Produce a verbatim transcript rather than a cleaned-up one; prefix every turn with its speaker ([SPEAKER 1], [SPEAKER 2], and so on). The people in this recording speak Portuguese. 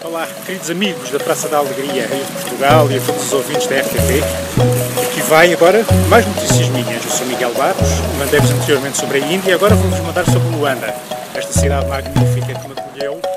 [SPEAKER 1] Olá, queridos amigos da Praça da Alegria e de Portugal e a todos os ouvintes da R T P. Aqui vai agora mais notícias minhas. Eu sou Miguel Barros, mandei-vos anteriormente sobre a Índia e agora vou-vos mandar sobre Luanda, esta cidade magnífica que me acolheu